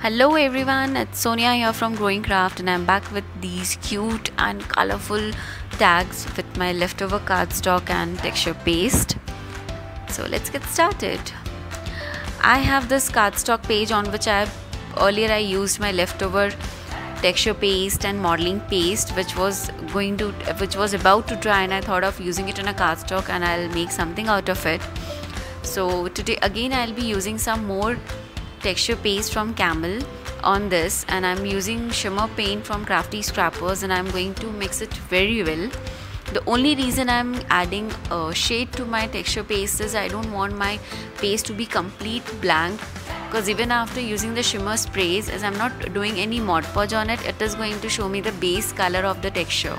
Hello everyone, it's Sonia here from Growing Craft and I'm back with these cute and colorful tags with my leftover cardstock and texture paste. So let's get started. I have this cardstock page on which earlier I used my leftover texture paste and modeling paste which was about to dry, and I thought of using it in a cardstock and I'll make something out of it. So today again I'll be using some more texture paste from Camel on this, and I'm using shimmer paint from Crafty Scrappers, and I'm going to mix it very well. The only reason I'm adding a shade to my texture paste is I don't want my paste to be complete blank, because even after using the shimmer sprays, as I'm not doing any Mod Podge on it, it is going to show me the base color of the texture.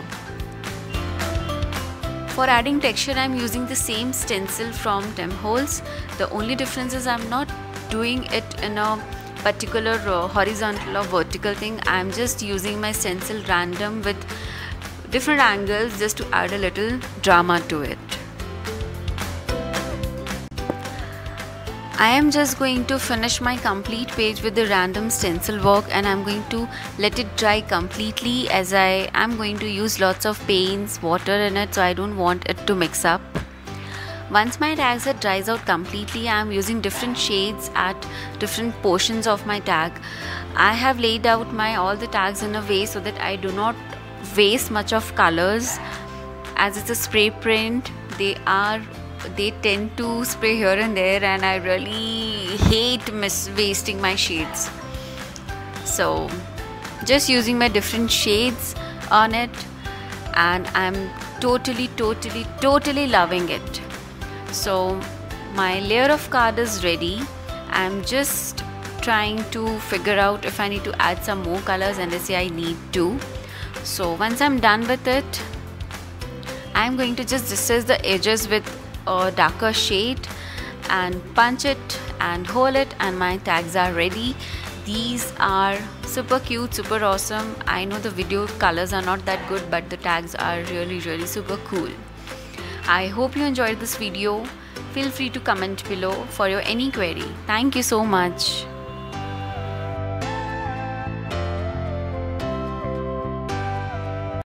For adding texture, I'm using the same stencil from Tim Holtz. The only difference is I'm not doing it in a particular horizontal or vertical thing. I'm just using my stencil random with different angles just to add a little drama to it. I am just going to finish my complete page with the random stencil work, and I'm going to let it dry completely, as I am going to use lots of paints, water in it, so I don't want it to mix up. Once my tag set dries out completely, I am using different shades at different portions of my tag. I have laid out all the tags in a way so that I do not waste much of colors. As it's a spray print, they tend to spray here and there, and I really hate wasting my shades. So just using my different shades on it, and I'm totally loving it. So my layer of card is ready. I'm just trying to figure out if I need to add some more colors, and I say I need to. So once I'm done with it, I'm going to just distress the edges with a darker shade and punch it and hold it, and my tags are ready. These are super cute, super awesome. I know the video colors are not that good, but the tags are really super cool. I hope you enjoyed this video. Feel free to comment below for your any query. Thank you so much.